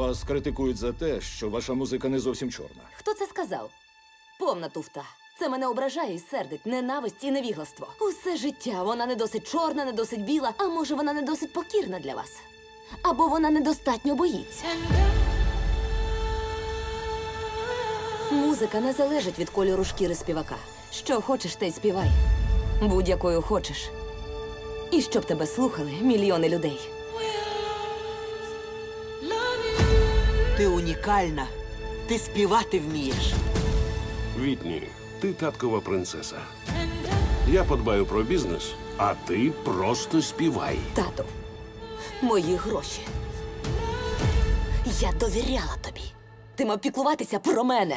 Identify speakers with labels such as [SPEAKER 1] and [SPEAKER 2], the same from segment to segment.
[SPEAKER 1] Вас критикують за те, що ваша музика не зовсім чорна.
[SPEAKER 2] Хто це сказав? Повна туфта. Це мене ображає і сердить. Ненависть і невігластво. Усе життя вона не досить чорна, не досить біла, а може вона не досить покірна для вас. Або вона недостатньо боїться. Музика не залежить від кольору шкіри співака. Що хочеш, те й співай. Будь-якою хочеш. І щоб тебе слухали мільйони людей.
[SPEAKER 3] Ти унікальна. Ти співати вмієш.
[SPEAKER 4] Вітні, ти таткова принцеса. Я подбаю про бізнес, а ти просто співай.
[SPEAKER 2] Тату, мої гроші. Я довіряла тобі. Ти мав піклуватися про мене.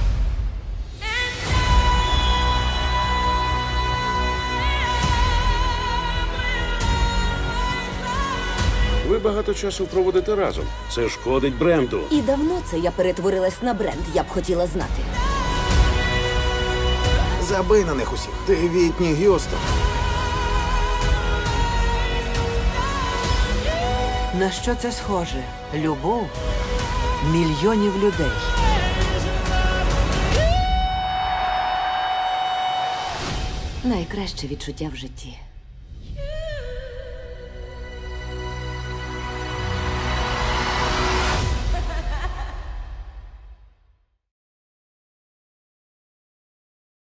[SPEAKER 4] Ви багато часу проводите разом. Це шкодить бренду.
[SPEAKER 2] І давно це я перетворилась на бренд, я б хотіла знати.
[SPEAKER 5] Забий на них усіх. Ти Вітні Г'юстон.
[SPEAKER 3] На що це схоже? Любов мільйонів людей.
[SPEAKER 2] Найкраще відчуття в житті.